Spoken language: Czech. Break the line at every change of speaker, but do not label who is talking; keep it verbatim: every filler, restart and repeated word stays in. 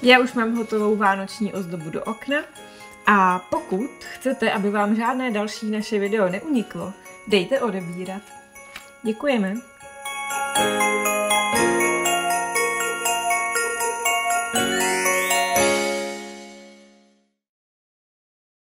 Já už mám hotovou vánoční ozdobu do okna a pokud chcete, aby vám žádné další naše video neuniklo, dejte odebírat. Děkujeme.